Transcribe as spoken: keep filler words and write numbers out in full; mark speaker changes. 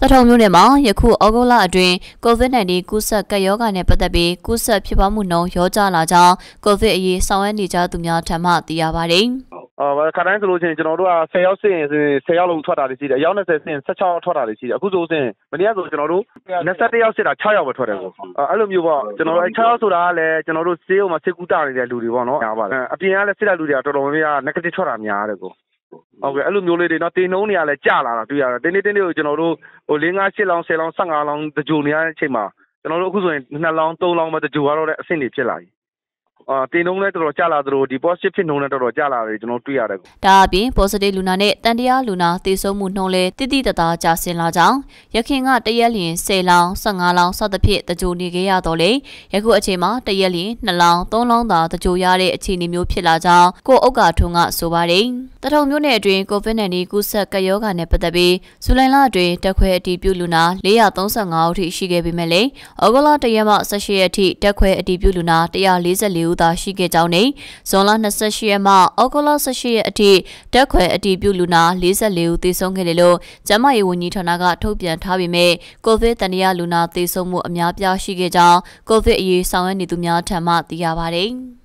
Speaker 1: တထုံမျိုးနဲ့မှာယခုဩဂုတ်လအတွင်း ကိုဗစ် ၁၉ ကူးစက်ကပ်ရောဂါနဲ့ပတ်သက်ပြီးကူးစက်ဖြစ်ပွားမှုနှုန်းရောကျလာကြောင်းကိုဗစ်အရေးဆောင်ရွက်နေကြသူများထံမှသိရပါတယ်
Speaker 2: ။အော်ခါတိုင်းဆိုလို့ချင်းကျွန်တော်တို့ကဆယ်ယောက်စစ်ရင်ဆယ်ယောက်လုံးထွက်တာတွေရှိတယ်။အယောက်၂၀စစ်ရင်၁၆ယောက်ထွက်တာတွေရှိတယ်။အခုဆိုရင်မနေ့ကဆိုကျွန်တော်တို့၂၁ယောက်စစ်တာ၆ယောက်ပဲထွက်တယ်ကို။အဲ့လိုမျိုးပေါ့ကျွန်တော်တို့အဲ၆ယောက်ဆိုတာကလည်းကျွန်တော်တို့ဆေးရုံမှာစစ်ကူတာနေတဲ့လူတွေပေါ့နော်။အပြင်ကလည်းစစ်တဲ့လူတွေကတော်တော်များများ negative ထွက်တာများတယ်ကို။ဟုတ်ကဲ့အဲ့လိုမျိုးလေးတွေတော့တင်နှုံးနေရလဲကြာလာတာတွေ့ရတယ်။တင်းတင်းတင်းကိုကျွန်တော်တို့ဟို၄၅၈လောင်း၁၀လောင်း၁၅လောင်းတကြိုနေရတဲ့အချိန်မှာကျွန်တော်တို့အခုဆိုရင်၂လောင်း၃လောင်းပဲတကြိုရတော့တဲ့အဆင့်တွေဖြစ်လာပြီ။အာတင်နှုံးလဲတော်တော်ကျလာသလိုဒီ positive ဖြစ်နှုံးလဲတော်တော်ကျလာတယ်ကျွန်တော်တွေ့ရတယ်
Speaker 1: ။ဒါအပြင် positive လူနာနဲ့တန်တရားလူနာသေဆုံးမှုနှုန်းလဲတိတိတသားကျဆင်းလာကြောင်းရခင်ကတရက်လျင်၁၀လောင်း၁၅လောင်းစသဖြင့်တကြိုနေခဲ့ရတော့လေယခုအချိန်မှာတရက်လျင်၂လောင်း၃လောင်းသာတကြိုရတဲ့အခြေအနေမျိုးဖြစ်လာကြောင်းကိုဥက္ကာထွန်းကဆိုပါတယ်။တထုံမျိုးနယ်အတွင်းကိုဗစ် ၁၉ ကူးစက်ကပ်ရောဂါနဲ့ပတ်သက်ပြီးဇူလိုင်လအတွင်းတက်ခွဲအတည်ပြုလူနာ၄၃၅ဦးထိရှိခဲ့ပေမဲ့လေဩဂုတ်လ၁ရက်မှ၁၈ရက်ထိတက်ခွဲအတည်ပြုလူနာ၁၄၄ဦးသာရှိခဲ့ကြောင်းနဲ့ဇွန်လ၂၈ရက်မှဩဂုတ်လ၁၈ရက်အထိတက်ခွဲအတည်ပြုလူနာ၄၄ဦးသေဆုံးခဲ့တယ်လို့ကျန်းမာရေးဝန်ကြီးဌာနကထုတ်ပြန်ထားပေမဲ့ကိုဗစ်တန်တရားလူနာသေဆုံးမှုအများပြားရှိခဲ့ကြောင်းကိုဗစ်အရေးဆောင်ရွက်နေသူများထံမှသိရပါတယ်။